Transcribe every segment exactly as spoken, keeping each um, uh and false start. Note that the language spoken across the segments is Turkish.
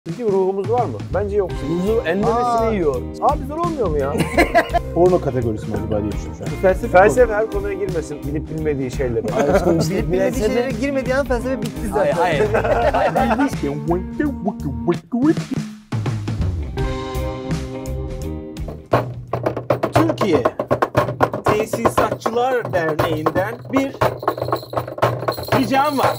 Bizim ruhumuz var mı? Bence yok. Ruzu enlemesini yiyor. Abi zor olmuyor mu ya? Porno kategorisi mi acaba diye düşünüyorum şu an. Felsefe, felsefe her konuya girmesin. Bilip bilmediği şeyleri. Bilip Bilmediği şeylere girmediği an felsefe bitti zaten. Hayır hayır. Türkiye Tesisatçılar Derneği'nden bir ricam var.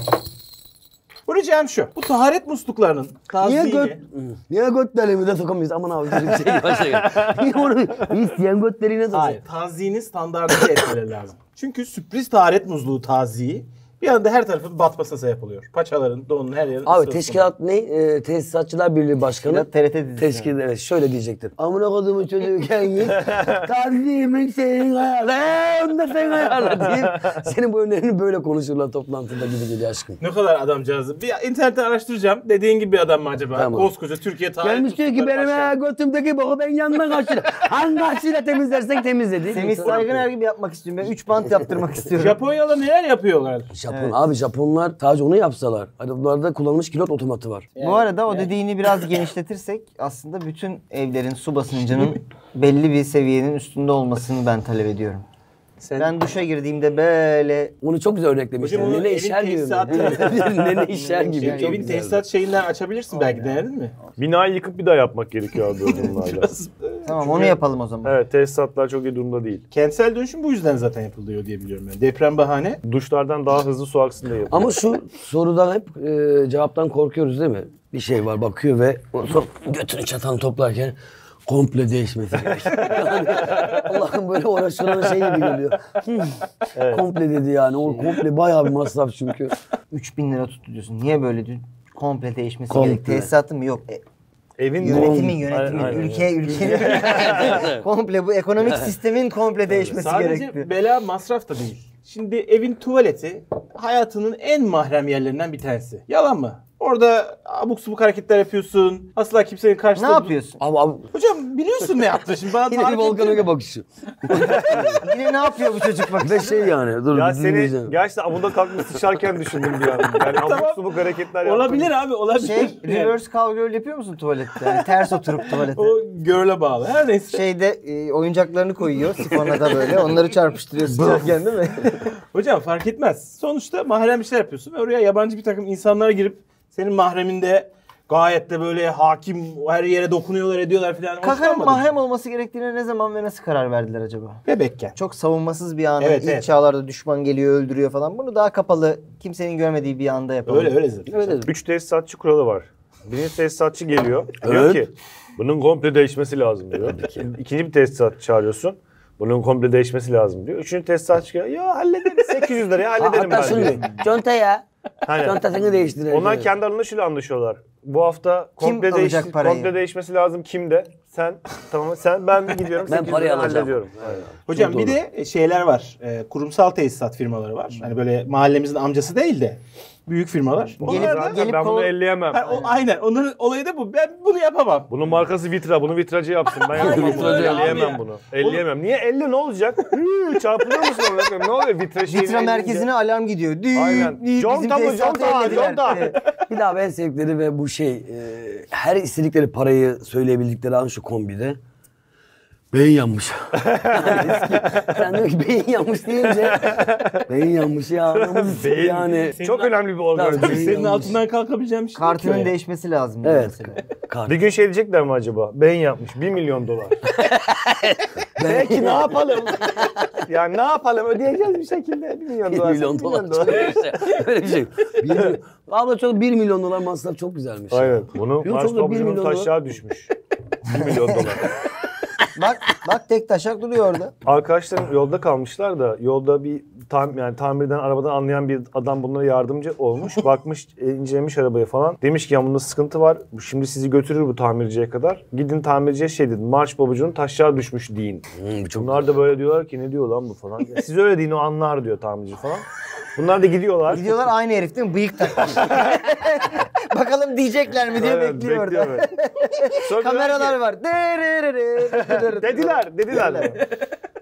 Bu ricam şu. Bu taharet musluklarının Niye göt? tazyiğini... Niye götlerimi de sokamıyoruz? Aman abi bir şey başa gel. Niye onu isteyen götlerine sokuyor? Hayır. Tazyiğini standartize etmeleri lazım. Çünkü sürpriz taharet musluğu tazyiği bir anda her tarafın batmasına sebep oluyor. Paçaların, donun her yerin. Abi teşkilat ne? Ee, Tesisatçılar Birliği Başkanı. T R T dizisi. Teşkil evet şöyle diyecektir. Amına kodumun çocuğu kendin. Tanzimin senin ayarla. Eee onu da sen ayarla deyip senin bu önlerini böyle konuşurlar toplantıda gibi geliyor aşkım. Ne kadar adamcağızı. Bir internetten araştıracağım. Dediğin gibi bir adam mı acaba? Tamam. Koskoca Türkiye taharet Gelmiş diyor ki muslukları benim başkanı. he, götümdeki boku ben yandan kaçıyla. Hangi kaçıyla temizlersen temizle. Semih Saygıner gibi yapmak istiyorum. Ben üç bant yaptırmak istiyorum. Japonya'da neler yapıyorlar? Japon Evet. abi Japonlar sadece onu yapsalar. Hani bunlarda kullanılmış kilot otomatı var. Bu arada o dediğini biraz genişletirsek aslında bütün evlerin su basıncının belli bir seviyenin üstünde olmasını ben talep ediyorum. Sen... Ben duşa girdiğimde böyle Onu çok güzel örneklemişler. Hocam onu Nene evin işer gibi. tesisatı- Nene işer gibi. Şey, Çok evin güzeldi. tesisat şeyinden açabilirsin belki, denedin mi? Binayı yıkıp bir daha yapmak gerekiyor abi bunlarla. tamam onu yapalım o zaman. Evet, tesisatlar çok iyi durumda değil. Kentsel dönüşüm bu yüzden zaten yapılıyor diye biliyorum ben. Deprem bahane. Duşlardan daha hızlı su aksın diye yapıyor. Ama şu sorudan hep e, cevaptan korkuyoruz değil mi? Bir şey var bakıyor ve sonra götünü çatan toplarken komple değişmesi gerekiyor. Yani, Allah'ım böyle uğraşılan şey gibi geliyor. Hmm. Evet. Komple dedi yani. O komple bayağı bir masraf çünkü. üç bin lira tuttu diyorsun. Niye böyle diyorsun? Komple değişmesi Komple. gerek. Tesisatı mı? Yok. E, Evin yönetimin, Aynen, yönetimin, aynen. ülke, ülkenin komple bu ekonomik sistemin komple değişmesi Sadece gerekiyor. bela masraf da değil. Şimdi evin tuvaleti hayatının en mahrem yerlerinden bir tanesi. Yalan mı? Orada abuk subuk hareketler yapıyorsun. Asla kimsenin karşısında... Ne yapıyorsun? Abi, abi Hocam biliyorsun ne yaptın şimdi bana yine bir tarif Volkan ettirme. Öge bakışı. Yine ne yapıyor bu çocuk bak. Ve şey yani dur Ya bir dinleyeceğim. seni gerçekten amuda kalkmış sıçarken düşündüm bir an. Yani abuk Tamam. subuk hareketler yaptım. Olabilir abi, olabilir. Şey, reverse cowgirl yapıyor musun tuvalette? Yani ters oturup tuvalete. O girl'e bağlı. Her neyse. Şeyde e, oyuncaklarını koyuyor sifona da böyle. Onları çarpıştırıyor sıçarken değil mi? Hocam fark etmez. Sonuçta mahrem işler yapıyorsun ve oraya yabancı bir takım insanlar girip senin mahreminde gayet de böyle hakim, her yere dokunuyorlar, ediyorlar filan. Kakanın Hoşlanmadım. mahrem olması gerektiğine ne zaman ve nasıl karar verdiler acaba? Bebekken. Çok savunmasız bir anda, Evet, ilk evet. çağlarda düşman geliyor, öldürüyor falan. Bunu daha kapalı, kimsenin görmediği bir anda yapalım. Öyle öyle zaten. Öyle. Üç tesisatçı kuralı var. Birinci tesisatçı geliyor. Diyor Evet. ki bunun komple değişmesi lazım diyor. İkinci bir tesisatçı çağırıyorsun. Bunun komple değişmesi lazım diyor. Üçüncü tesisatçı geliyor. Ya hallederiz. sekiz yüz liraya hallederim Hatta ben şunu diyor. diyor. Conta ya. Aynen. Contasını değiştirelim. Onlar kendi aralarında şöyle anlaşıyorlar. Bu hafta komple, alacak değiş, parayı? komple değişmesi lazım kimde? Sen, tamam sen, ben gidiyorum. Ben sekiz yüz parayı liraya alacağım. hallediyorum. Aynen. Hocam Çok bir doğru. de şeyler var. E, kurumsal tesisat firmaları var. Hani böyle mahallemizin amcası değil de büyük firmalar. Onlar Gelip- zaten gelip ben bunu kol- elleyemem. Ha, o, aynen. Onların olayı da bu. Ben bunu yapamam. Bunun markası Vitra. Bunu vitracı yapsın. Ben yapamam. Aynen bunu. öyle abi Elleyemem ya. bunu. Elleyemem. Niye elle ne olacak? Hıı, çarpılır mısın orada? Ne oluyor? Vitra şeyini Vitra elleyince? merkezine alarm gidiyor. Düğün, Aynen. düğün, Conta bizim mı? tesisatı Conta, ellediler. conta. Evet. Bir daha ben sevdikleri ve bu şey e, her istedikleri parayı söyleyebildikleri an şu kombide beyin yanmış. Yani eski- sen diyor ki beyin yanmış deyince beyin yanmış ya. anamız Beyin- yani. Çok önemli bir organ. Tabii. Senin Yanlış. altından kalkabileceğim bir şey değil ki o Kartının ya. değişmesi lazım. diyor Evet. mesela. Kart. Bir gün şey diyecekler mi acaba? Beyin yapmış. Bir milyon dolar. Peki ne yapalım? Yani ne yapalım? Ödeyeceğiz bir şekilde. Bir milyon Bir dolar. milyon dolar. Çok bir şey. Öyle bir şey. Bir milyon. Abla çok bir milyon dolar masraf çok güzelmiş. Aynen. Bunu Yok, Mars çok da bir pabucunun milyon dolar. taşağı düşmüş. Bir milyon dolar. Bak, bak tek taşak duruyor orada. Arkadaşlarım yolda kalmışlar da yolda bir tam yani tamirden arabadan anlayan bir adam bunlara yardımcı olmuş. Bakmış, e, incelemiş arabaya falan. Demiş ki ya bunda sıkıntı var. Şimdi sizi götürür bu tamirciye kadar. Gidin tamirciye şey dedin. Marş babucunun taşağı düşmüş deyin. Hmm, bu çok Bunlar da böyle diyorlar ki ne diyor lan bu falan. Ya siz öyle deyin o anlar diyor tamirci falan. Bunlar da gidiyorlar. Gidiyorlar aynı herif değil mi? Bıyık takmış. Bakalım diyecekler mi diye Aynen, bekliyor orada. bekliyor böyle. Sonra diyorlar Kameralar ki- var. Dediler, dediler.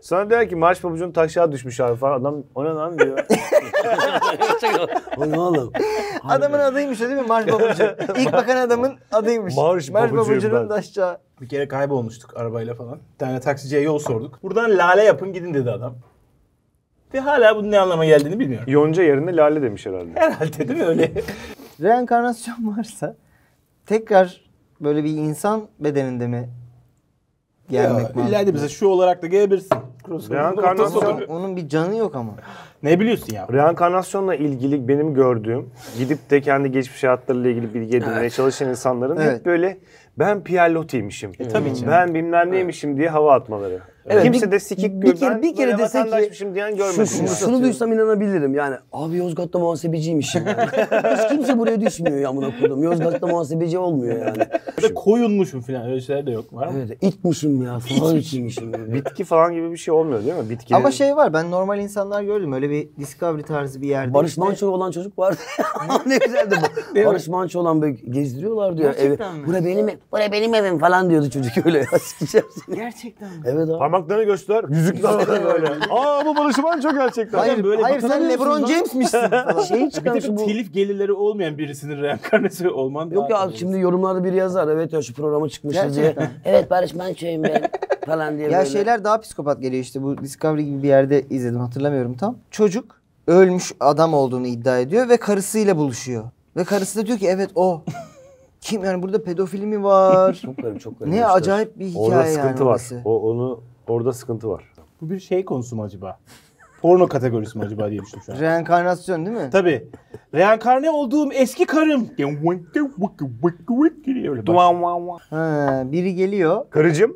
Sonra diyor ki marş pabucun taşağı düşmüş abi falan. Adam o ne lan diyor. O ne oğlum? Adamın adıymış o değil mi? Marş Babucu. İlk bakan adamın adıymış. Marş Babucuyum Babucu'nun ben. da aşağı. Bir kere kaybolmuştuk arabayla falan. Bir tane taksiciye yol sorduk. Buradan lale yapın gidin dedi adam. Ve hala bunun ne anlama geldiğini bilmiyorum. Yonca yerine lale demiş herhalde. Herhalde değil mi öyle? Reenkarnasyon varsa tekrar böyle bir insan bedeninde mi gelmek Ya, İlla de bize şu olarak da gelebilirsin. Reenkarnasyon- Onun, onun bir canı yok ama. Ne biliyorsun ya? Reenkarnasyonla ilgili benim gördüğüm, gidip de kendi geçmiş hayatlarıyla ilgili bilgi edinmeye çalışan insanların Evet. hep böyle ben Pierre Loti'ymişim. E, tabii ki. Ben bilmem neymişim diye hava atmaları. Evet, Kimse bir- de sikik bir gör. kere- Ben bir kere böyle dese ki- vatandaşmışım diyen Şu, görmedim. şu, yani. şunu duysam inanabilirim yani. Abi Yozgat'ta muhasebeciymişim. Yani. Hiç kimse buraya düşmüyor ya amına koydum. Yozgat'ta muhasebeci olmuyor yani. Ya da koyunmuşum falan öyle şeyler de yok. Var mı? Evet, itmişim ya. Falan içmişim. Bitki falan gibi bir şey olmuyor değil mi? Bitkinin... Ama şey var, ben normal insanlar gördüm. Öyle bir Discovery tarzı bir yerde. Barış işte- Manço olan çocuk vardı. Ne güzeldi bu. Barış Manço olan böyle gezdiriyorlar diyor. Gerçekten Evi, mi? Buraya benim, ev- buraya benim evim falan diyordu çocuk öyle. Ya, sikeceğim seni. Gerçekten mi? Evet abi. Parmaklarını göster. Yüzükler var böyle. Aa bu Barış Manço gerçekten. Hayır, böyle hayır sen bakamıyorsun LeBron lan. James'mişsin falan. Şeyi Bir çıkan tek şu bu. telif gelirleri olmayan birisinin reenkarnesi olman Yok daha ya tabii. şimdi yorumlarda biri yazar. Evet ya şu programa çıkmışız diye. Gerçekten. Evet Barış Manço'yum ben falan diye Ya böyle. şeyler daha psikopat geliyor işte. Bu Discovery gibi bir yerde izledim, hatırlamıyorum tam. Çocuk ölmüş adam olduğunu iddia ediyor ve karısıyla buluşuyor. Ve karısı da diyor ki evet o. Kim yani, burada pedofili mi var? Çok garip çok garip. Ne işler. acayip bir hikaye Orada yani sıkıntı var. orası. O, onu orada sıkıntı var. Bu bir şey konusu mu acaba? Porno kategorisi mi acaba diye düşündüm şu an. Reenkarnasyon değil mi? Tabii. Reenkarne olduğum eski karım. Öyle başlıyor. Ha, biri geliyor. Karıcığım.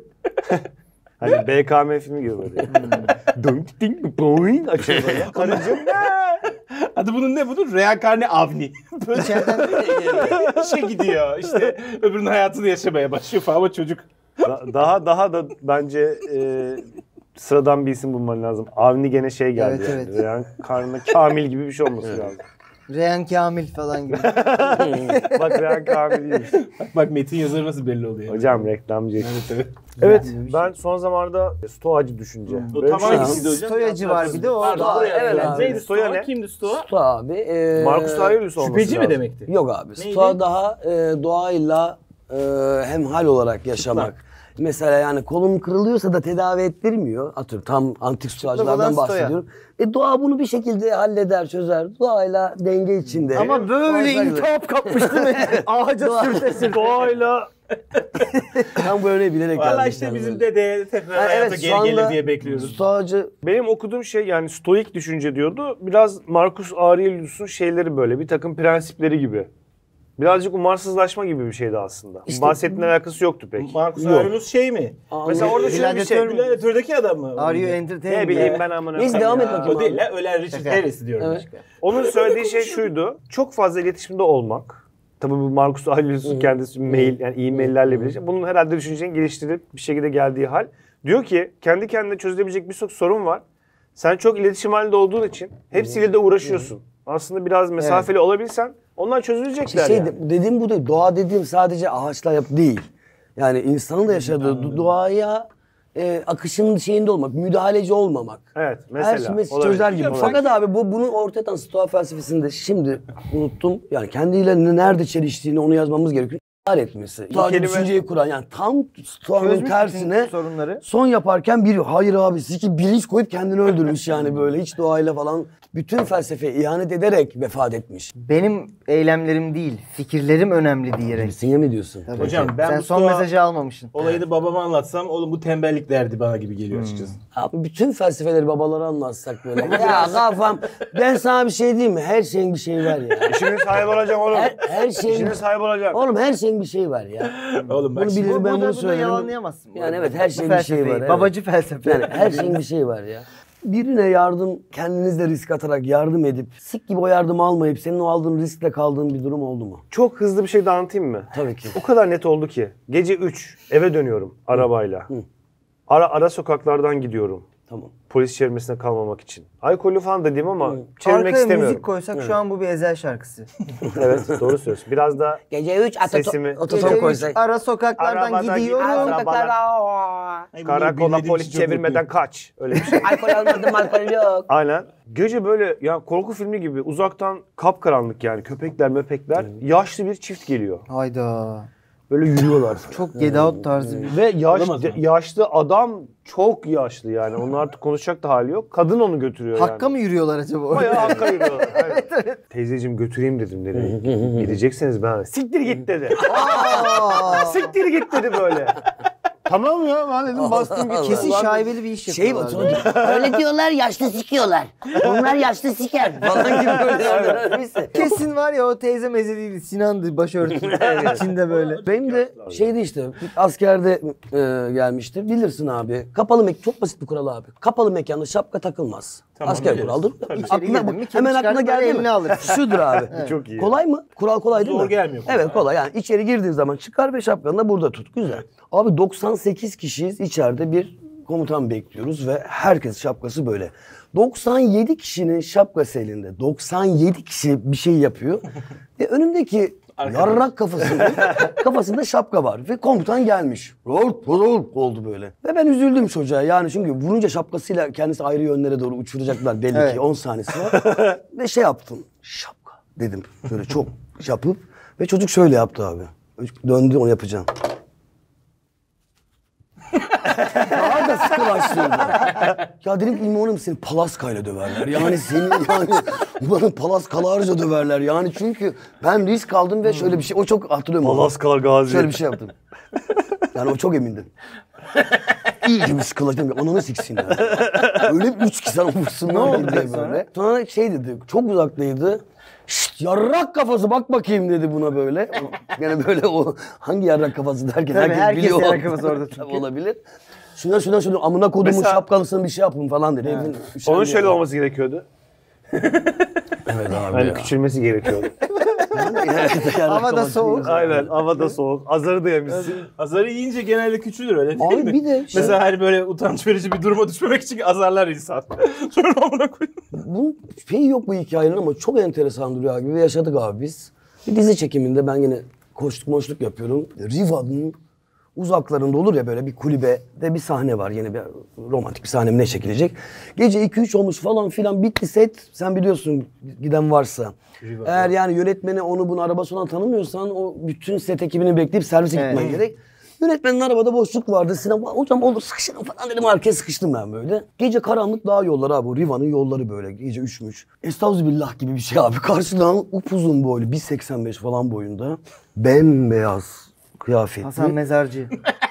Hani B K M filmi gibi böyle. Dunk ding boing açıyor böyle. Karıcığım. Adı bunun ne bunun? Reenkarne Avni. Böyle İçeriden şey gidiyor işte öbürünün hayatını yaşamaya başlıyor falan ama çocuk. Da- daha daha da bence e, sıradan bir isim bulman lazım. Avni gene şey geldi Evet, yani. evet. Yani karnına Kamil gibi bir şey olması lazım. Reen Kamil falan gibi. Bak Rehan Kamil değilmiş. Bak, bak metin yazarı nasıl belli oluyor. Hocam reklamcı. Evet, evet. Evet ben son zamanlarda stoacı düşünce. O Böyle tam bir şey- hangisiydi hocam? Stoyacı var bir de o. Pardon, Stoa, oraya evet geldi. abi. Neydi Stoa Stoa? ne? Kimdi Stoa? Stoa abi. E, Marcus Aurelius olması Şüpheci mi lazım. demekti? Yok abi. Neydi? Stoa daha e, doğayla e, hemhal olarak yaşamak. Mesela yani kolum kırılıyorsa da tedavi ettirmiyor. Atıyorum tam antik olan stoacılardan stoa. bahsediyorum. E doğa bunu bir şekilde halleder, çözer. Doğayla denge içinde. Ama böyle Doğayla- intihap kapmış değil mi? Ağaca Doğa- sürte sürte. Doğayla Tam böyle bilerek Valla yazmışlar işte bizim böyle. dede tekrar Ha, hayata evet, şu geri gelir anda diye bekliyoruz. Stoacı benim okuduğum şey yani stoik düşünce diyordu. Biraz Marcus Aurelius'un şeyleri böyle bir takım prensipleri gibi. Birazcık umarsızlaşma gibi bir şeydi aslında. İşte- Bahsettiğin alakası yoktu pek. Marcus Yok. Aurelius şey mi? Mesela orada şöyle bir şey. Gladiator- Gladiatör'deki adam mı? Are you entertained? Ne bileyim ben amına. Neyse, koyayım devam et ya. bakayım. O değil la ölen Richard Harris'i diyorum Evet. işte. Onun söylediği şey şuydu. Çok fazla iletişimde olmak. Tabii bu Marcus Aurelius'un kendisi mail yani e-maillerle birleşik. Bunun herhalde düşünceni geliştirip bir şekilde geldiği hal. Diyor ki kendi kendine çözülebilecek birçok sorun var. Sen çok iletişim halinde olduğun için hepsiyle de uğraşıyorsun. Aslında biraz mesafeli olabilsen onlar çözülecekler İşte şey yani. de- dediğim bu değil. Doğa dediğim sadece ağaçla yap değil. Yani insanın da yaşadığı du- doğaya e, akışının şeyinde olmak, müdahaleci olmamak. Evet mesela. Her şeyi olabilir. çözer gibi. Hocam, Fakat abi bu bunun ortaya atan Stoa felsefesinde şimdi unuttum. Yani kendiyle ne- nerede çeliştiğini onu yazmamız gerekiyor. İnkar etmesi. Stoa kelime- düşünceyi kuran yani tam Stoa'nın Çözmüş tersine bütün sorunları. son yaparken biri hayır abi siki bilinç koyup kendini öldürmüş yani böyle hiç doğayla falan bütün felsefeye ihanet ederek vefat etmiş. Benim eylemlerim değil, fikirlerim önemli diyerek. Sinye mi diyorsun? Tabii. Hocam ben Sen bu son Stoa mesajı almamışsın. olayını babama anlatsam oğlum bu tembellik derdi bana gibi geliyor açıkçası. Abi bütün felsefeleri babalara anlatsak böyle. Ya kafam ben sana bir şey diyeyim mi? Her şeyin bir şeyi var ya. İşinin sahibi olacak oğlum. Her, her şeyin İşinin sahibi olacak. Oğlum her şeyin bir şeyi var ya. Oğlum bak Bunu şimdi- bilir ben bunu bunu söylerim. yalanlayamazsın. bu Yani arada. evet her Bu şeyin bir şeyi var. felsefeyi, evet. Babacı felsefe. Yani her şeyin bir şeyi var ya. Birine yardım, kendinizle risk atarak yardım edip, sik gibi o yardımı almayıp senin o aldığın riskle kaldığın bir durum oldu mu? Çok hızlı bir şey de anlatayım mı? Tabii ki. O kadar net oldu ki. Gece üç eve dönüyorum arabayla. Ara ara sokaklardan gidiyorum. Tamam. Polis çevirmesine kalmamak için. Alkollü falan da diyeyim ama çevirmek Arkaya istemiyorum. müzik koysak şu an bu bir Ezel şarkısı. Evet doğru söylüyorsun. Biraz da Gece üç Sesimi- ototon Gece koysak. üç ara sokaklardan Arabadan gidiyorum. gidiyorum. Ay, bunları karakola bilmediğim polis için çok çevirmeden kaç. Öyle bir şey. Alkol almadım, alkol yok. Aynen. Gece böyle ya korku filmi gibi uzaktan kapkaranlık yani köpekler möpekler yaşlı bir çift geliyor. Hayda. Böyle yürüyorlar. Çok Get Out tarzı bir. Ve yaş, Olamaz mı? yaşlı adam çok yaşlı yani. Onun artık konuşacak da hali yok. Kadın onu götürüyor yani. Hakka mı yürüyorlar acaba orada? Bayağı hakka yürüyorlar. Aynen. Teyzeciğim götüreyim dedim nereye. Gidecekseniz ben. Siktir git dedi. Aa! Siktir git dedi böyle. Tamam ya ben dedim bastım git. Kesin Ulan şaibeli bir iş Şey yapıyorlar. var sonra öyle diyorlar yaşlı sikiyorlar. Onlar yaşlı siker falan gibi böyle. Neyse. Kesin var ya o teyze meze değil. Sinan'dı başörtüsü içinde böyle. Benim de şeydi işte askerde e, gelmişti. Bilirsin abi. Kapalı mekan çok basit bir kural abi. Kapalı mekanda şapka takılmaz. Tamam, Asker biliriz. kuralıdır. Tabii. İçeri Aklına girdin bak. mi, Hemen kim aklına çıkarsa geldi mi? elini alırsın. Şudur abi. Çok iyi. Kolay mı? Kural kolay değil Zor mi? gelmiyor kolay. Evet kolay. Yani içeri girdiğin zaman çıkar ve şapkanı da burada tut. Güzel. Abi doksan sekiz kişiyiz. İçeride bir komutan bekliyoruz ve herkes şapkası böyle. doksan yedi kişinin şapkası elinde. doksan yedi kişi bir şey yapıyor. Ve önümdeki yarrak kafasında, kafasında şapka var. Ve komutan gelmiş. Rol, rol oldu böyle. Ve ben üzüldüm çocuğa. Yani çünkü vurunca şapkasıyla kendisi ayrı yönlere doğru uçuracaklar belli Evet. ki. on saniyesi var. Ve şey yaptım. Şapka dedim. Böyle çok yapıp. Ve çocuk şöyle yaptı abi. Döndü onu yapacağım. Daha da sıkılaştırdı. Ya dedim ki İmamoğlu'num seni palaskayla döverler. Yani seni yani bana palaskalarca döverler. Yani çünkü ben risk aldım ve şöyle bir şey. O çok hatırlıyorum. onu. Palaskal Gazi. Şöyle bir şey yaptım. Yani o çok emindim. İyice bir sıkılaştım. Ananı siksin yani. Öyle bir üç kişi sana vursun. Ne oldu diye böyle. Sonra şey dedi. Çok uzaktaydı. Şşt yarrak kafası bak bakayım dedi buna böyle. Yani böyle o hangi yarrak kafası derken Tabii, herkes, herkes biliyor. yarrak kafası orada çünkü. Tabii olabilir. Şundan şundan şundan amına kodumun Mesela- şapkalısını bir şey yapın falan dedi. Evin üşendiği Onun şöyle adam. olması gerekiyordu. Evet abi Yani ya. küçülmesi gerekiyordu. Evet, yarrak Havada kafası soğuk. değil. Aynen havada soğuk. Azarı da yemişsin. Azarı yiyince genelde küçülür öyle değil Abi mi? bir de şey- Mesela hani böyle utanç verici bir duruma düşmemek için azarlar insan. Sonra amına koyayım. Bunun şeyi yok bu hikayenin ama çok enteresan duruyor abi. Ve yaşadık abi biz. Bir dizi çekiminde ben yine koştuk moşluk yapıyorum. Riva'nın uzaklarında olur ya böyle bir kulübede bir sahne var. Yine bir romantik bir sahne mi ne çekilecek. Gece iki üç olmuş falan filan bitti set. Sen biliyorsun giden varsa. Eğer yani yönetmeni onu bunu arabası olan tanımıyorsan o bütün set ekibini bekleyip servise Evet. gitmen gerek. Yönetmenin arabada boşluk vardı. Sinan hocam olur sıkışırım falan dedim. Arkaya sıkıştım ben böyle. Gece karanlık dağ yolları abi. Bu Riva'nın yolları böyle. Gece üçmüş. Estağfirullah gibi bir şey abi. Karşıdan upuzun boylu. bir seksen beş falan boyunda. Bembeyaz kıyafetli. Hasan Mezarcı.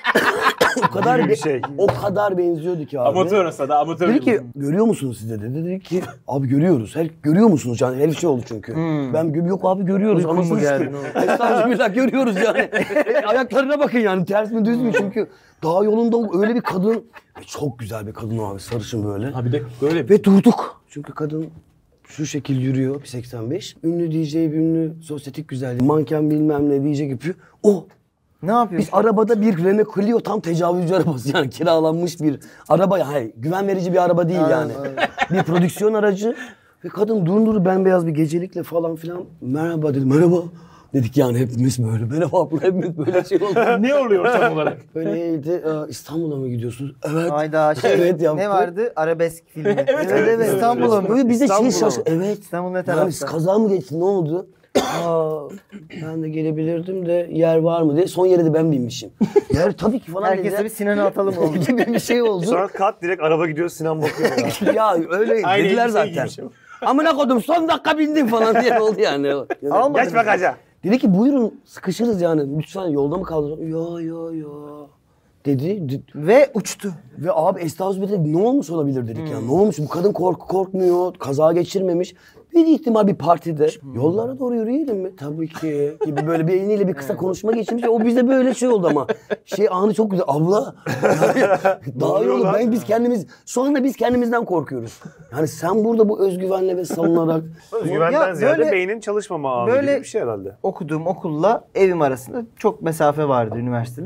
o kadar gibi bir be- şey. O kadar benziyordu ki abi. Amatör aslında da amatör. Dedi ki görüyor musunuz siz de dedi. Dedi ki abi görüyoruz. Her, görüyor musunuz yani? Her şey oldu çünkü. Ben gö- yok abi görüyoruz. Uykun mu Anasını geldi, sikeyim. Estağfurullah görüyoruz yani. Ayaklarına bakın yani ters mi düz mü çünkü dağ yolunda öyle bir kadın ve çok güzel bir kadın o abi sarışın böyle. Ha bir de böyle Ve durduk. Çünkü kadın şu şekil yürüyor bir seksen beş. Ünlü D J, ünlü sosyetik güzelliği, manken bilmem ne D J yapıyor. O. Ne yapıyorsun? Biz arabada bir Renault Clio tam tecavüzcü arabası yani kiralanmış bir araba ya hayır güven verici bir araba değil yani. Bir prodüksiyon aracı ve kadın durun bembeyaz bir gecelikle falan filan merhaba dedi merhaba dedik yani hepimiz böyle merhaba abla hepimiz böyle şey oldu. ne oluyor tam olarak? Böyleydi "Aa, İstanbul'a mı gidiyorsunuz? Evet. Hayda şey Evet, yaptı. ne vardı? Arabesk filmi. Evet, Evet evet. İstanbul'a mı? Böyle bize şey İstanbul'a şaş... mı? Evet. İstanbul ne Yani tarafta? kaza mı geçti ne oldu? Aa, ben de gelebilirdim de yer var mı diye. Son yere de ben binmişim. Yer tabii ki falan Herkese dediler. bir Sinan'ı atalım oldu. gibi bir şey oldu. Sonra kat direkt araba gidiyor Sinan bakıyor. ya. ya öyle Aynı dediler elbiseyi zaten. giymişim. Amına kodum son dakika bindim falan diye oldu yani. Almadın Geç bakaca. Dedi ki buyurun sıkışırız yani. Lütfen yolda mı kaldınız? Ya ya ya. Dedi. D- Ve uçtu. Ve abi estağfurullah dedik ne olmuş olabilir dedik ya. Ne olmuş bu kadın kork korkmuyor. Kaza geçirmemiş. Bir ihtimal bir partide yollara doğru yürüyelim mi? Tabii ki gibi böyle bir eliyle bir kısa konuşma geçirmiş. O bize böyle şey oldu ama. Şey anı çok güzel. Abla. Yani, daha iyi olur. Ben biz kendimiz şu anda biz kendimizden korkuyoruz. Yani sen burada bu özgüvenle ve salınarak Özgüvenden Ya ziyade böyle- beynin çalışmama anı böyle- gibi bir şey herhalde. Okuduğum okulla evim arasında çok mesafe vardı üniversitede ve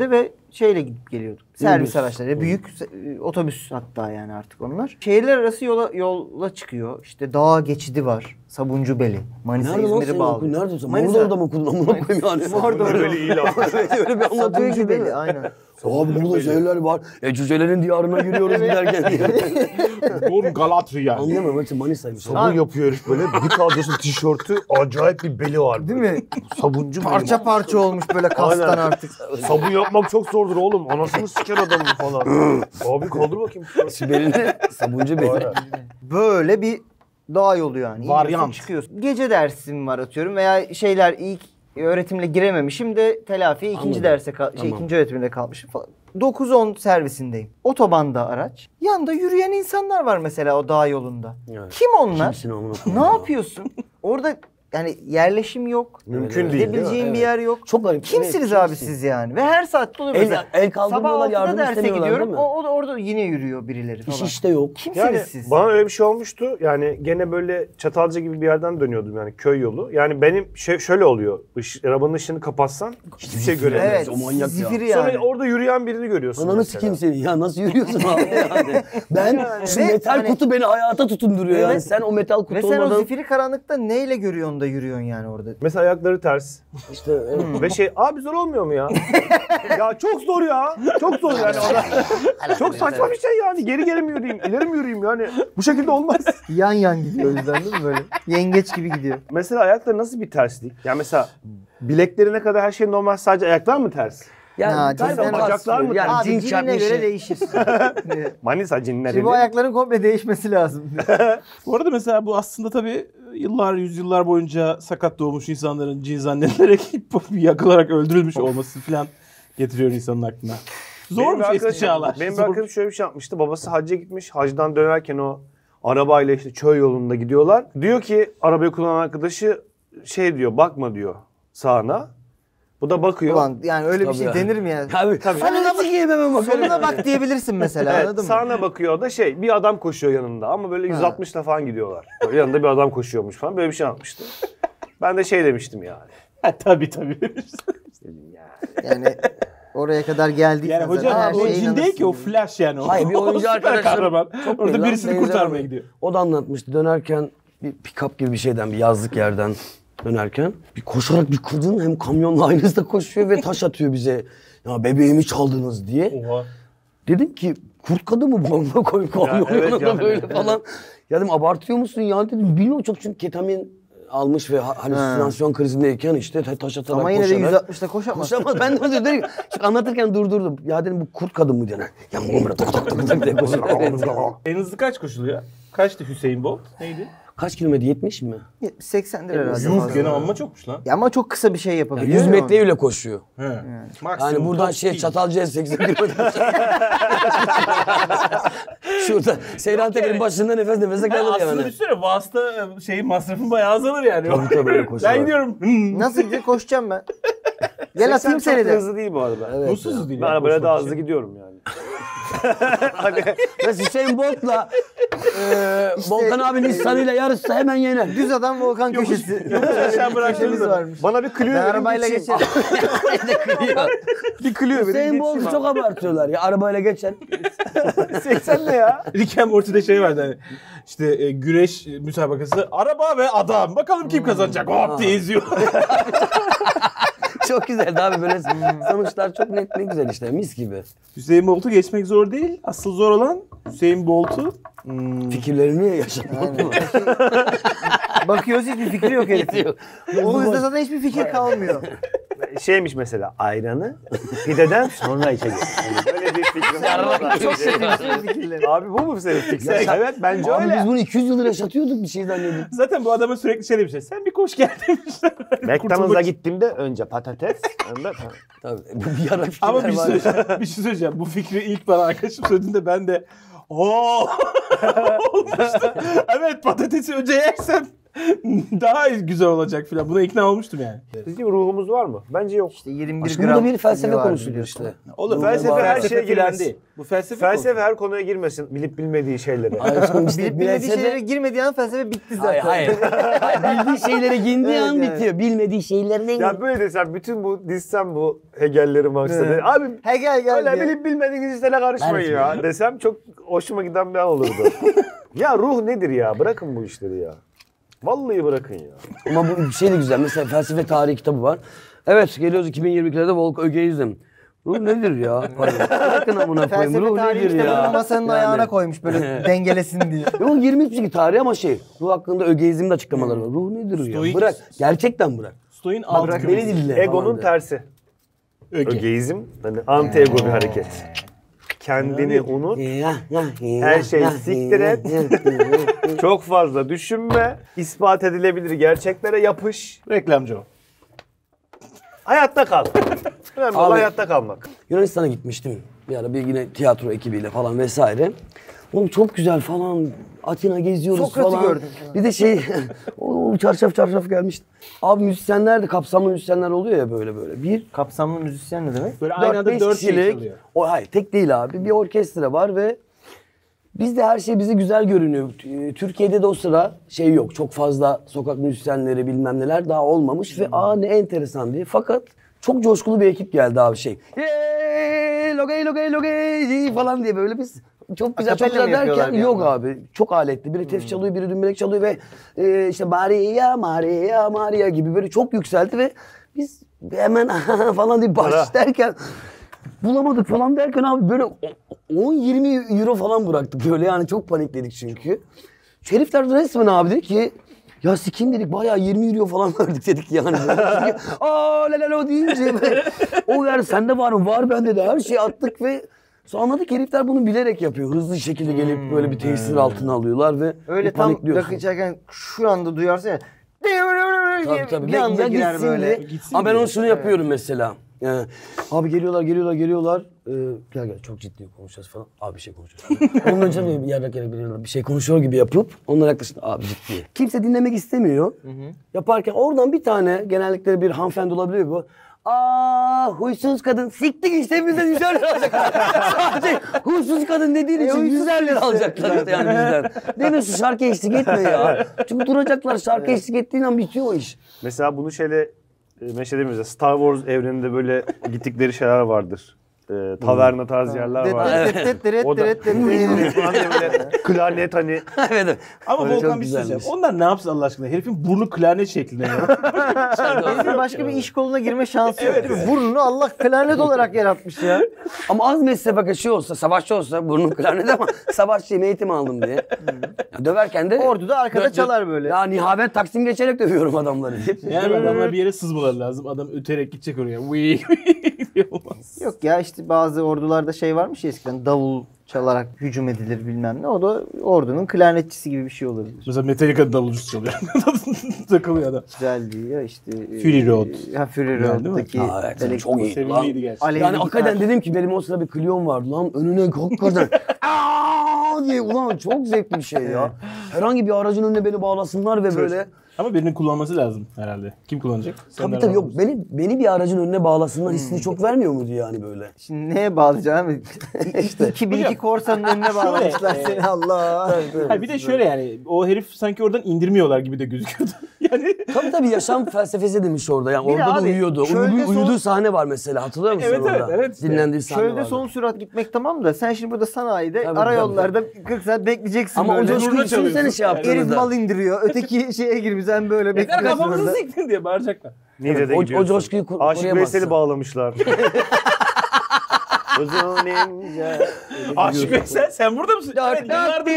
şeyle gidip geliyordum. Servis Minibüs. araçları. Büyük e, otobüs hatta yani artık onlar. Şehirler arası yola yola çıkıyor. İşte dağ geçidi var. Sabuncu-Beli. Manisa Nerede lan İzmir'i senin bağlı. okul? Nerede sen? Manisa. Mordor'da mı okudun? Amına koyayım yani. Mordor'da. Böyle iyi laf. Öyle bir anlatıyor ki değil mi? Sabuncu-Beli aynen. Abi burada şeyler var. E cücelerin diyarına giriyoruz giderken diye. Dur Galatria. Anlayamam. Hepsi Manisa'ymış. Sabun yapıyor herif böyle. Bir kadrosu tişörtü acayip bir beli var. Değil mi? Sabuncu beli. Parça parça olmuş böyle kastan Aynen. artık. Sabun yapmak çok zordur oğlum. Anasını siker adamı falan. Abi kaldır bakayım. Sibel'in sabuncu beli. Aynen. Böyle bir dağ yolu yani. Varyant. İniyorsun, çıkıyorsun. Gece dersim var atıyorum veya şeyler ilk öğretimle girememişim de telafiye ikinci Anladım. derse kal- şey Tamam. ikinci öğretimde kalmışım falan. dokuz on servisindeyim. Otobanda araç. Yanda yürüyen insanlar var mesela o dağ yolunda. Evet. Kim onlar? Kimsin amına Ne koyayım ya? yapıyorsun? Orada yani yerleşim yok. Mümkün Evet. değil. değil mi? Gidebileceğin bir yer yok. Çok garip. Kimsiniz Evet, abi kimsin? siz yani? Ve her saatte oluyor El- mesela. el kaldırmıyorlar, Sabah altıda yardım derse istemiyorlar, gidiyorum. değil mi? O, o da orada yine yürüyor birileri falan. İş işte yok. Kimsiniz Yani siz? bana öyle bir şey olmuştu. Yani gene böyle Çatalca gibi bir yerden dönüyordum yani köy yolu. Yani benim şey şöyle oluyor. Iş, arabanın ışığını kapatsan hiçbir şey göremiyorsun. Evet. O manyak ya. Zifiri yani. Sonra orada yürüyen birini görüyorsun. Ananı mesela. sikeyim seni. Ya nasıl yürüyorsun abi yani? Ben şu Ve metal hani- kutu beni hayata tutunduruyor yani. Evet. Sen o metal kutu Ve sen o olmadan... zifiri karanlıkta neyle görüyorsun da yürüyorsun yani orada? Mesela ayakları ters. İşte evet. Ve şey abi zor olmuyor mu ya? Ya çok zor ya. Çok zor yani. Orada. Çok saçma bir şey yani. Geri geri mi yürüyeyim? İleri mi yürüyeyim yani? Bu şekilde olmaz. Yan yan gidiyor o yüzden değil mi böyle? Yengeç gibi gidiyor. Mesela ayakları nasıl bir terslik? Yani mesela bileklerine kadar her şey normal, sadece ayaklar mı ters? Yani Ha, galiba cinsten bacaklar mı? Yani Abi cin cinine çarpmış. göre değişir. Manisa cinleri. Şimdi bu ayakların komple değişmesi lazım. Bu arada mesela bu aslında tabii yıllar, yüzyıllar boyunca sakat doğmuş insanların cin zannedilerek yakılarak öldürülmüş olması falan getiriyor insanın aklına. Zormuş bir eski arkadaşım- çağlar. Benim bir Zor. arkadaşım şöyle bir şey yapmıştı. Babası hacca gitmiş. Hacdan dönerken o arabayla işte çöl yolunda gidiyorlar. Diyor ki arabayı kullanan arkadaşı şey diyor, bakma diyor sağına. Bu da bakıyor. Ulan yani öyle bir Tabii şey ya. denir mi ya? Tabii. Tabii. Sonuna bak- sikeyim hemen bak. Sonuna bak diyebilirsin mesela Evet, anladın mı? sağına bakıyor, o da şey bir adam koşuyor yanında ama böyle yüz altmışla falan gidiyorlar. Böyle yanında bir adam koşuyormuş falan, böyle bir şey anlatmıştı. Ben de şey demiştim yani. Ha, tabii tabii. Yani oraya kadar geldiysen Yani zaten her hocam o şeye cin değil ki o inanırsın. flash yani. O, Hayır bir o oyuncu süper arkadaşım kahraman. çok Orada belli lan, birisini benzer kurtarmaya abi. gidiyor. O da anlatmıştı dönerken bir pick-up gibi bir şeyden bir yazlık yerden dönerken bir koşarak bir kadın hem kamyonla aynı hızda koşuyor ve taş atıyor bize. Ya bebeğimi çaldınız diye. Oha. Dedim ki kurt kadın mı bomba koy kamyonun evet yanında yani. böyle falan. Ya dedim abartıyor musun ya dedim. Bilmiyorum çok çünkü ketamin almış ve ha- halüsinasyon krizindeyken işte ta- taş atarak Ama yine de koşarak. yüz altmışta koşamaz. Koşamaz. Ben de öyle dedim. Çünkü anlatırken durdurdum. Ya dedim bu kurt kadın mı diye. Ya bu böyle tak tak tak tak diye koşuyor. Evet. En hızlı kaç koşuluyor? Kaçtı Hüseyin Bolt? Neydi? Kaç kilometre? yetmiş mi? yetmiş seksendir herhalde. Yuh fazla. gene amma çokmuş lan. Ya ama çok kısa bir şey Yani yapabiliyor. yüz ya metre onu. öyle koşuyor. He. Yani buradan şey Çatalca'ya seksen kilometre. Şurada Seyran Tepe'nin başında nefes nefese kalır Aslında yani. düşünsene vasıta şeyin masrafın bayağı azalır yani. Tabii tabii öyle koşuyor. Ben gidiyorum. Hmm. Nasıl gidecek koşacağım ben. Gel atayım seksen seni çok de. hızlı değil bu arada. Evet. Mutsuzuz değil Ben ya, arabaya koşmak daha için. hızlı gidiyorum yani. Ve Hüseyin Bolt'la e, Volkan abinin Nissan'ıyla yarışsa hemen yener. Düz adam Volkan köşesi. aşağı bıraktığınız Köşemiz zaman. varmış. Bana bir Clio Ben verin, arabayla geçeyim. geçerim. Bir Clio verin, Hüseyin geçeyim Bolt'u abi. çok abartıyorlar ya. Arabayla geçer. seksen ne ya? Rick and Morty'de şey vardı hani işte e, güreş müsabakası araba ve adam bakalım kim kazanacak hop diye izliyor. Çok güzeldi abi böyle sonuçlar çok net ne güzel işte mis gibi. Hüseyin Bolt'u geçmek zor değil. Asıl zor olan Hüseyin Bolt'u hmm, Fikirlerini yaşatmak mı? Bakıyoruz hiçbir fikri yok herifin. Yok. O yüzden zaten hiçbir fikir kalmıyor. Şeymiş mesela ayranı pideden sonra içeceğiz. Yani böyle bir fikrim var. Çok kötü fikirleri. Abi bu mu senin fikrin? Ya sen- Evet bence Abi öyle. biz bunu iki yüz yıldır yaşatıyorduk bir şey zannedip. zaten bu adama sürekli şey demişler. Sen bir koş gel demişler. McDonald's'a Kurtulmak- gittiğimde önce patates, önde Tabii bu bir ara fikirler Ama bir şey, var. söyleyeceğim, bir şey söyleyeceğim. Bu fikri ilk bana arkadaşım söylediğinde ben de ooo olmuştu. Evet patatesi önce yersem Daha güzel olacak filan. Buna ikna olmuştum yani. Sizce ruhumuz var mı? Bence yok. İşte yirmi bir Aşkım gram. burada bir felsefe var konuşuluyor biliyorsun. işte. Oğlum Felsefe felsefe her her şeye şey filan girmesin. değil. Bu felsefe Felsefe her konuya girmesin. Bilip bilmediği şeylere. Aşkım işte Bilip bilmediği felsefe- şeylere girmediği an felsefe bitti zaten. Hayır hayır. Hayır, bildiği şeylere girdiği Evet, an yani. bitiyor. Bilmediği şeylerine Ya böyle desem bütün bu dizsem bu Hegel'leri Marx'ları. Evet. Abi Hegel geldi. öyle bilip bilmediğiniz işlere karışmayın ya desem çok hoşuma giden bir an olurdu. Ya ruh nedir ya? Bırakın bu işleri ya. Vallahi bırakın ya. Ama bu bir şey de güzel. Mesela felsefe tarihi kitabı var. Evet geliyoruz iki bin yirmi ikilerde Volk Ögeizm. Ruh nedir ya? Bırakın amına koyayım. Felsefe Ruh tarihi nedir kitabını ya? masanın Yani. ayağına koymuş böyle dengelesin diye. Yok girmiş bir tarihi ama şey. Ruh hakkında Ögeizm'de açıklamaları var. Ruh nedir ya? Stoik- Bırak. Gerçekten bırak. Stoğun alt Bırak kümesi. beni dinle. Egonun falan de. tersi. Öge. Ögeizm hani anti ego bir hareket. Kendini unut. Her şeyi siktir et. Çok fazla düşünme. İspat edilebilir gerçeklere yapış. Reklamcı o. Hayatta kal. Önemli olan Abi- hayatta kalmak. Yunanistan'a gitmiştim. Bir ara bir yine tiyatro ekibiyle falan vesaire. Oğlum çok güzel falan. Atina geziyoruz Sokrat'ı falan. gördüm. Bir de şey, o çarşaf çarşaf gelmişti. Abi müzisyenler de kapsamlı müzisyenler oluyor ya böyle böyle. Bir, Kapsamlı müzisyen ne demek? Böyle aynı anda beş dört şey kişilik- çalıyor. O, hayır tek değil abi. Bir orkestra var ve bizde her şey bize güzel görünüyor. T- Türkiye'de de o sıra şey yok. Çok fazla sokak müzisyenleri bilmem neler daha olmamış ve aa ne enteresan diye. Fakat çok coşkulu bir ekip geldi abi şey. Yeee, logey logey logey falan diye böyle biz çok güzel çok Akapella mı güzel yapıyorlar derken bir yok yandan? abi. Çok aletli. Biri tef çalıyor, biri dümbelek çalıyor ve e, işte Maria Maria Maria gibi böyle çok yükseldi ve biz hemen falan diye baş derken bulamadık falan derken abi böyle on yirmi euro falan bıraktık böyle yani çok panikledik çünkü. Herifler resmen abi dedi ki ya sikim dedik bayağı yirmi euro falan verdik dedik yani. Çünkü aa la la la deyince böyle, o yani sende var mı? Var bende de her şeyi attık ve sonra anladık herifler bunu bilerek yapıyor. Hızlı şekilde gelip böyle bir tesir altına alıyorlar ve Öyle bir tam panikliyorsun. rakı içerken şu anda duyarsın ya. Tabii tabii. Bir anda Ya girer gitsin böyle. diye. Gitsin Ama ben diye. onu şunu yapıyorum mesela. Yani, abi geliyorlar geliyorlar geliyorlar. Ee, gel gel çok ciddi konuşacağız falan. Abi bir şey konuşacağız. Ondan önce bir yerde geliyorlar bir şey konuşuyor gibi yapıp onlara yaklaşık abi ciddi. Kimse dinlemek istemiyor. Yaparken oradan bir tane genellikle bir hanımefendi olabiliyor bu. Aa huysuz kadın siktik işte bizden yüzer lira alacaklar. Sadece huysuz kadın dediğin için yüzer lira alacaklar işte yani bizden. Demiyorsun şarkı eşlik etme ya. Çünkü duracaklar şarkı eşlik ettiğin an bitiyor o iş. Mesela bunu şeyle e, meşhedemiyoruz. Star Wars evreninde böyle gittikleri şeyler vardır. E, taverna tarzı yerler var. O da falan diye böyle klarnet hani. Evet, evet. Ama Öyle Volkan çok bir şey güzelmiş. söyleyeceğim. Onlar ne yapsın Allah aşkına? Herifin burnu klarnet şeklinde ya. Herifin başka bir iş koluna girme şansı yok değil mi? Burnunu Allah klarnet olarak yaratmış ya. Ama az mesle bak şey olsa, savaşçı olsa burnum klarnet ama savaşçıyım eğitim aldım diye. Ya döverken de... Orduda arkada dö- dö- çalar böyle. Ya nihavet taksim geçerek dövüyorum adamları diye. Yani adamlar bir yere sızmaları lazım. Adam öterek gidecek oraya. Vıy diye olmaz. Yok ya işte bazı ordularda şey varmış ya eskiden davul çalarak hücum edilir bilmem ne. O da ordunun klarnetçisi gibi bir şey olabilir. Mesela Metallica'da davulcusu çalıyor. Takılıyor adam. Güzel değil ya işte. Fury Road. Ha Fury Güzel değil mi? Road'daki. Aa, evet, elektrik- çok iyi. Sevimliydi gerçekten. Alevli Yani gitar. hakikaten dedim ki benim o sırada bir Clio'm vardı lan önüne hakikaten aa diye ulan çok zevkli bir şey ya. Herhangi bir aracın önüne beni bağlasınlar ve böyle Ama birinin kullanması lazım herhalde. Kim kullanacak? tabii Senler tabii yok var. beni beni bir aracın önüne bağlasınlar hissini çok vermiyor muydu yani böyle? Şimdi neye bağlayacağım? işte. iki bin iki Hocam, korsanın önüne bağlamışlar şöyle, seni Allah. Hayır, bir de şöyle yani o herif sanki oradan indirmiyorlar gibi de gözüküyordu. Yani Tabii tabii yaşam felsefesi demiş orada yani Bir de orada da abi, uyuyordu. çölde Uyudu, son- uyuduğu sahne var mesela hatırlıyor musun Evet, evet, orada? evet işte. Dinlendiği sahne Çölde vardı. son sürat gitmek tamam da sen şimdi burada sanayide Tabii, ara tabii. yollarda kırk saat bekleyeceksin Ama o böyle. coşkuyu Zurna düşünsene çalıyorsun. şey Herif yaptığınızda. mal indiriyor. Öteki şeye girmiş sen böyle yeter bekliyorsun kafamızı orada. siktin diye bağıracaklar. Niğde'de o- o gidiyorsun. coşkuyu kur- Aşık koruyamazsın. Veysel'i bağlamışlar. Uzun ince. Aşık Veysel sen burada mısın? Evet, yıllardır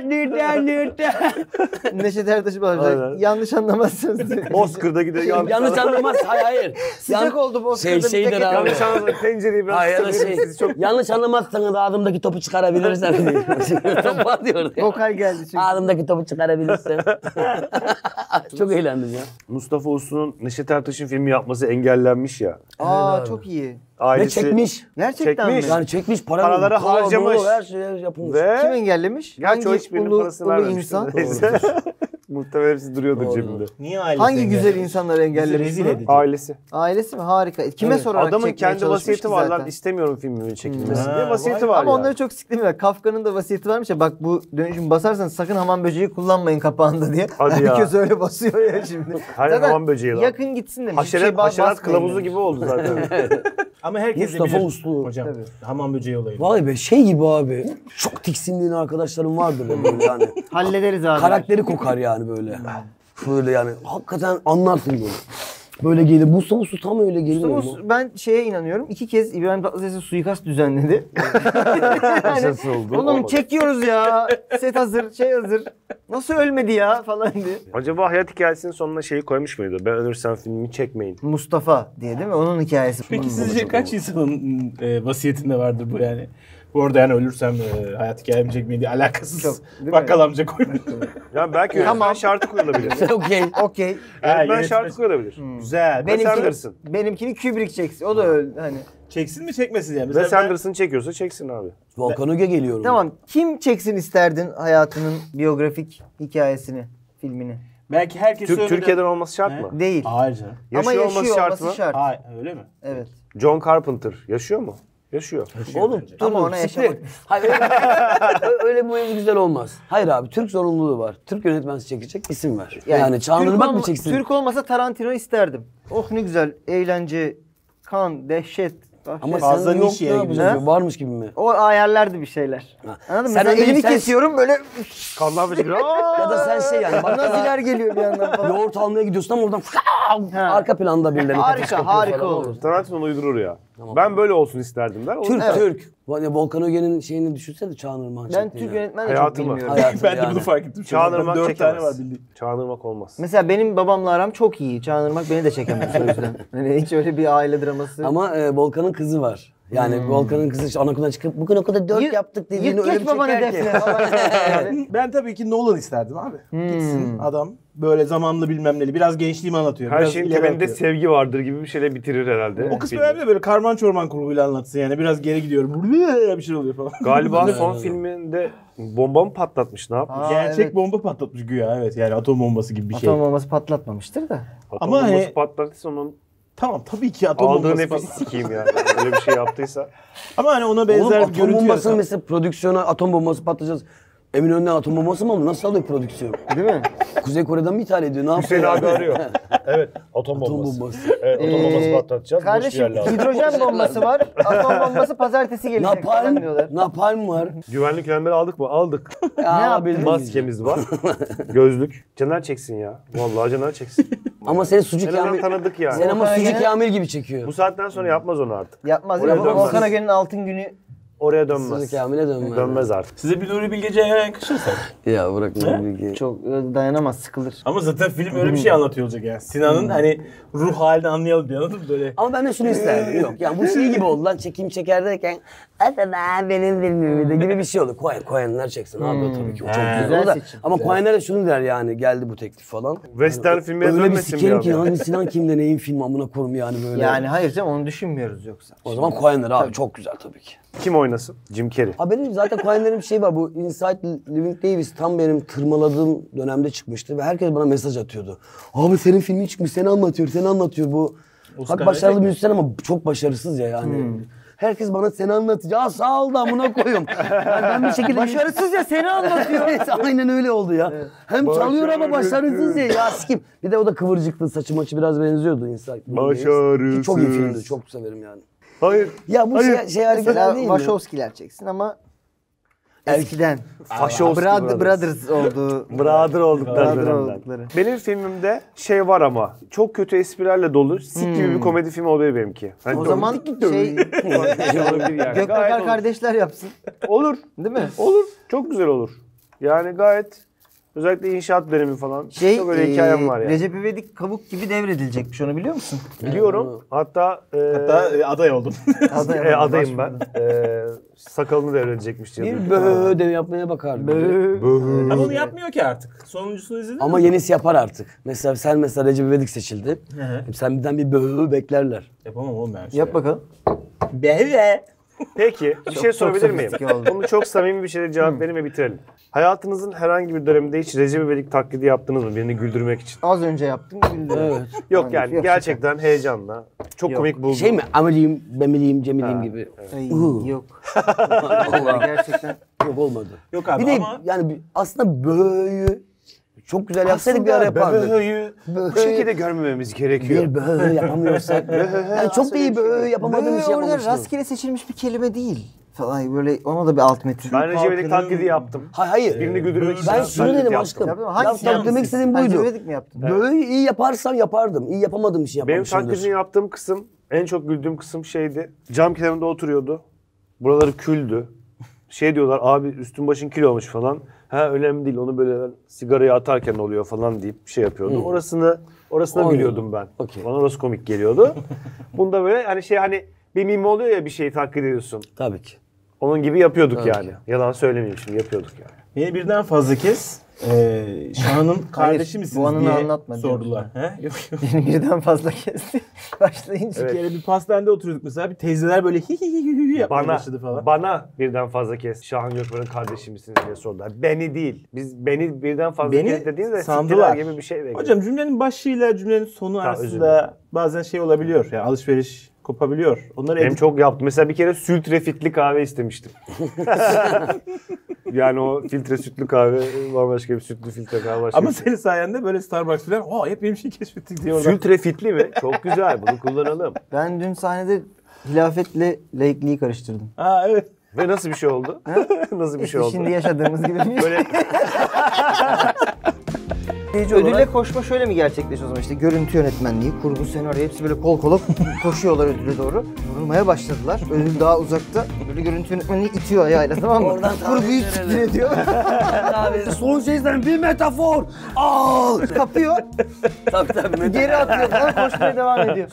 Neşet Ertaş'ı bağlamışlar. Aynen. Yanlış anlamazsınız. Bozkır'da gidiyor. Yanlış anlamaz. Hayır hayır. Sıcak Yan- oldu Bozkır'da Şey bir tek şeydir abi. Yanlış anladım. Pencereyi biraz Hayır ya da kısabilir şey. misiniz? Çok Yanlış anlamazsanız ağzımdaki topu çıkarabilirsen. Top var diyor. Vokal geldi çünkü. Ağzımdaki topu çıkarabilirsen. Çok eğlendim ya. Mustafa Uslu'nun Neşet Ertaş'ın filmi yapması engellenmiş ya. Aa Evet abi. çok iyi. Ailesi Ve çekmiş. Gerçekten Çekmiş. mi? Yani çekmiş para Paraları kola, harcamış. mola, her şey yapılmış. ve Kim engellemiş? Gerçi o Hangi hiçbirinin ulu, parasını ulu vermemiştir. insan? Neyse. Muhtemelen hepsi duruyordur Doğru. cebinde. Niye ailesi Hangi engellemiş? güzel insanları engellemiş Rezil bunu? edici. Ailesi. Ailesi mi? Harika. Kime Evet. sorarak Adamın çekmeye kendi çalışmış vasiyeti ki var zaten? lan. İstemiyorum filmimin çekilmesini Hmm. diye Ha, vasiyeti vay. var Ama yani. onları çok siktim. Kafka'nın da vasiyeti varmış ya, bak bu dönüşüm basarsanız sakın hamam böceği kullanmayın kapağında diye. Hadi ya. Herkes öyle basıyor ya şimdi. Her Zaten hamam böceği lan. yakın gitsin demiş. Hiçbir Haşerat, şey ba- haşerat basmayın kılavuzu demiş. gibi oldu zaten. Ama herkes de Mustafa bilir. Uslu. Hocam Tabii. hamam böceği olayı. Vay be şey gibi abi. Çok tiksindiğin arkadaşlarım vardır ya böyle yani. Hallederiz abi. Karakteri kokar yani böyle. Böyle yani hakikaten anlarsın böyle. Böyle gelir. Mustafa Uslu tam öyle geliyor. Mustafa, ben şeye inanıyorum. İki kez İbrahim Tatlıses'e suikast düzenledi. Başarısı oldu. Oğlum Olmadı. çekiyoruz ya. Set hazır, şey hazır. Nasıl ölmedi ya falan diye. Acaba hayat hikayesinin sonuna şeyi koymuş muydu? Ben ölürsem filmimi çekmeyin. Mustafa diye değil mi? Onun hikayesi. Peki Hmm. sizce kaç insanın e, vasiyetinde vardır bu yani? Bu arada yani ölürsem e, hayat hikayemi çekmeyi diye alakasız. Çok, değil mi? Bakkal amca koymuş. Ya belki yönetmen Tamam. şartı koyulabilir. Okey. Okey. Ha, Yönetmen yönetmen- şartı koyulabilir. Güzel. Wes Benim Anderson. Benimkini Kubrick çeksin. O da öyle hani. çeksin mi çekmesin yani? Wes Mesela ben- Anderson çekiyorsa çeksin abi. Volkan Öge geliyorum. Tamam. Kim çeksin isterdin hayatının biyografik hikayesini, filmini? belki herkes Türk, söyledi. Türkiye'den olması şart He? mı? Değil. Hayır canım. Yaşıyor Ama olması yaşıyor şart olması mı? şart. Hayır öyle mi? Evet. John Carpenter yaşıyor mu? Yaşıyor. Oğlum bence. tamam Ama ona siktir. yaşamak- Hayır öyle, öyle bu mevzu güzel olmaz. Hayır abi Türk zorunluluğu var. Türk yönetmensi çekecek isim ver. Yani, Çağınırmak Türk mı olma- çeksin? Türk olmasa Tarantino isterdim. Oh ne güzel. Eğlence, kan, dehşet. vahşet. Ama Fazla sen yok niş ne yere yapacaksın? gidiyor. Varmış gibi mi? O ayarlardı bir şeyler. Ha. Anladın mı? Sen Mesela öyle- elimi sen- kesiyorum böyle Kanlar fışkırıyor. Ya da sen şey yani naziler bakkala geliyor bir yandan falan. yoğurt almaya gidiyorsun ama oradan Ha. arka planda birileri Harika, kaçış yapıyor harika falan, olur. Tarantino uydurur ya. Ben böyle olsun isterdim der. Türk Olur. Türk. Ya Volkan Öge'nin şeyini düşünsene Çağınırmak'ın Ben çektiğini. Türk yönetmen de çok Hayatımı. bilmiyorum. Hayatım Ben de yani. bunu fark ettim. Çağınırmak Dört çekemez. tane var bildiğin. Çağınırmak olmaz. Mesela benim babamla aram çok iyi. Çağınırmak beni de çekemez o yüzden. Hani hiç öyle bir aile draması. Ama e, Volkan'ın kızı var. Yani Volkan'ın kızı işte anaokulundan çıkıp bugün okulda dört Yık- yaptık dediğini yık öyle geç bir babanı çeker ki. defne falan. Yani. Ben tabii ki Nolan isterdim abi. Gitsin adam böyle zamanlı bilmem neli. Biraz gençliğimi anlatıyor. Her biraz şeyin ileri temelinde atıyor. sevgi vardır gibi bir şeyle bitirir herhalde. O kısmı filmi. önemli, böyle karman çorman kurguyla anlatsın yani. Biraz geri gidiyorum. Bir şey oluyor falan. Galiba son filminde bomba mı patlatmış ne yapmış? Aa, Gerçek evet. bomba patlatmış güya, evet, yani atom bombası gibi bir şey. Atom bombası patlatmamıştır da. Atom Ama bombası hani- patlattıysa onun Tamam tabii ki atom aldığı bombası nefesi patlat- sikeyim yani. Öyle bir şey yaptıysa. Ama hani ona Oğlum benzer bir atom görüntü bombasının yaratan- mesela prodüksiyona atom bombası patlayacağız. Eminönü'nden atom bombası mı aldı? Nasıl alıyor prodüksiyon? Değil mi? Kuzey Kore'den mi ithal ediyor? Ne yapıyor? Hüseyin abi arıyor. Evet atom Atom bombası. bombası. Evet atom bombası Ee, patlatacağız. Boş bir Kardeşim yer lazım. hidrojen bombası var. Atom bombası pazartesi gelecek falan Napalm, diyorlar. napalm var. Güvenlik önlemleri aldık mı? Aldık. Ne yaptın? Maskemiz var. Gözlük. Caner çeksin ya. Vallahi Caner çeksin. Ama seni sucuk En azından Kamil... tanıdık yani. Sen ama Volkan sucuk Öge'nin- Kamil gibi çekiyor. Bu saatten sonra yapmaz onu artık. Yapmaz. Oraya Ya, dönmez. Volkan Öge'nin altın günü. Oraya dönmez. Sucuk Kamil'e dönmez. Dönmez artık. Size bir Nuri Bilge Ceylan'a yakışırsa. Ya bırak ne bilgi. Çok e, dayanamaz, sıkılır. Ama zaten film öyle bir şey anlatıyor olacak yani. Sinan'ın hani ruh halini anlayalım diye, anladın mı böyle? Ama ben de şunu isterdim. Yok yani bu şey gibi oldu lan çekim çeker derken aslında benim filmimde gibi bir şey oldu. Koyan, koyanlar çeksin abi o tabii ki o çok He. güzel olur da. Güzel seçim. Ama koyanlar da şunu der yani geldi bu teklif falan. Western filmine Öyle bir dönmesin sikerim bir ki anda. lan Sinan kimde neyin filmi amına koyayım yani böyle. Yani hayır canım onu düşünmüyoruz yoksa. O zaman koyanlar abi çok güzel tabii ki. Kim oynasın? Jim Carrey. Abi benim zaten koyanların bir şey var bu Inside Living Davis tam benim tırmaladığım dönemde çıkmıştı ve herkes bana mesaj atıyordu. Abi senin filmin çıkmış seni anlatıyor seni anlatıyor bu. Oscar Bak başarılı verecek mi? müzisyen ama çok başarısız ya yani. Herkes bana seni anlatacak. Aa sağ ol da amına koyayım. Yani ben bir şekilde... Başarısız ya seni anlatıyor. Evet, aynen öyle oldu ya. Hem çalıyor ama başarısız ya. Ya sikim. Bir de o da kıvırcıklı saçı maçı biraz benziyordu Inside Living Davis. Başarısız. Çok iyi filmdi. Çok severim yani. Hayır. Ya bu Hayır. şey, şey hareketler Mesela değil mi? Wachowski'ler çeksin ama eskiden. Wachowski Brad, Brothers. Brothers olduğu. Brother oldukları Brother dönemden. oldukları. Benim filmimde şey var ama çok kötü esprilerle dolu sik gibi bir komedi filmi oluyor benimki. Hani O dön- zaman şey şey olabilir yani. Gayet Gökbakar olur. kardeşler yapsın. Olur. Değil mi? Olur. Çok güzel olur. Yani gayet özellikle inşaat dönemi falan. Şey, çok öyle e, hikayem var yani. Recep İvedik kabuk gibi devredilecekmiş onu biliyor musun? Biliyorum. Hatta e, Hatta e, aday oldum. Aday e, adayım ben. E, sakalını devredecekmiş diye. Bir duydum. bööö de yapmaya bakardı. Ama onu yapmıyor ki artık. Sonuncusunu izledin Ama mi? yenisi yapar artık. Mesela sen mesela Recep İvedik seçildi. hı. Sen birden bir bööö beklerler. Yapamam oğlum ben. Şey Yap bakalım. Bebe. Peki bir şey sorabilir miyim? sofistike oldu. Bunu çok samimi bir şekilde cevap verin ve bitirelim. Hayatınızın herhangi bir döneminde hiç Recep İvedik taklidi yaptınız mı birini güldürmek için? Az önce yaptım güldüm. Evet. Yok yani gerçekten heyecanla. Çok Yok. komik buldum. Şey mi? Ameliyim, bemeliyim, cemiliyim Ha, gibi. Ay, Uhu. yok. Allah. Gerçekten. Yok olmadı. Yok abi bir de ama yani bir- aslında böyle çok güzel yapsaydık bir ara yapardık. Böğüyü Böğü- bu şekilde görmememiz gerekiyor. Bir böyle yapamıyorsak. yani çok da iyi böyle yapamadığım bir şey Böyle orada yapamamıştım. rastgele seçilmiş bir kelime değil. Falan böyle ona da bir alt metin. Ben Recep İvedik taklidi yaptım. Hayır hayır. Birini güldürmek için Ben şunu taklit dedim yaptım. aşkım. Yaptın mı? Ya, Hangisini tabii yaptın demek siz? istediğim Ha, buydu. Recep İvedik mi yaptın? Böyle iyi yaparsam yapardım. İyi yapamadığım için Benim yapmamışımdır. taklidini yaptığım kısım, en çok güldüğüm kısım şeydi. Cam kenarında oturuyordu. Buraları küldü. Şey diyorlar abi üstün başın kül olmuş falan. Ha önemli değil onu böyle sigarayı atarken oluyor falan deyip bir şey yapıyordu. Hı. Orasını orasına Oynadım. gülüyordum ben. Okey. Bana orası komik geliyordu. Bunda böyle hani şey hani bir mime oluyor ya bir şeyi taklit ediyorsun. Tabii ki. Onun gibi yapıyorduk Tabii yani. ki. Yalan söylemeyeyim şimdi yapıyorduk yani. beni birden fazla kez e, Şahan'ın kardeşi Hayır, misiniz bu anını diye anlatma sordular. He? Yok yok. Beni birden fazla kesti. Başlayınca. Bir kere bir pastanede oturuyorduk mesela. Bir teyzeler böyle hi hi hi hi hi yapmaya Bana, başladı falan. bana birden fazla kez Şahan Gökmen'in kardeşi misiniz diye sordular. Beni değil. Biz beni birden fazla Beni kez dediğinizde sandılar. siktiler gibi bir şey bekliyorum. Hocam cümlenin başıyla cümlenin sonu özür arasında bazen şey olabiliyor. Yani alışveriş kopabiliyor. Onları Hem edit- çok yaptım. Mesela bir kere sültre fitli kahve istemiştim. yani o filtre sütlü kahve bambaşka bir sütlü filtre kahve başka Ama bir şey. senin sayende böyle Starbucks falan aa hep benim şey keşfettik diye oradan. Sültre fitli mi? Çok güzel. Bunu kullanalım. Ben dün sahnede hilafetle laikliği karıştırdım. Aa evet. Ve nasıl bir şey oldu? nasıl bir şey oldu? Şimdi yaşadığımız gibi bir Böyle Ödülle koşma şöyle mi gerçekleşiyor o zaman? İşte görüntü yönetmenliği, kurgu, senaryo hepsi böyle kol kola koşuyorlar ödüle doğru. Vurulmaya başladılar. Ödül daha uzakta. Böyle görüntü yönetmenliği itiyor ayağıyla tamam mı? Oradan Kurguyu tahmin siktir ediyor. Abi son seslerin bir metafor. Al. Kapıyor. Tabii tabii. Geri atıyor falan koşmaya devam ediyor.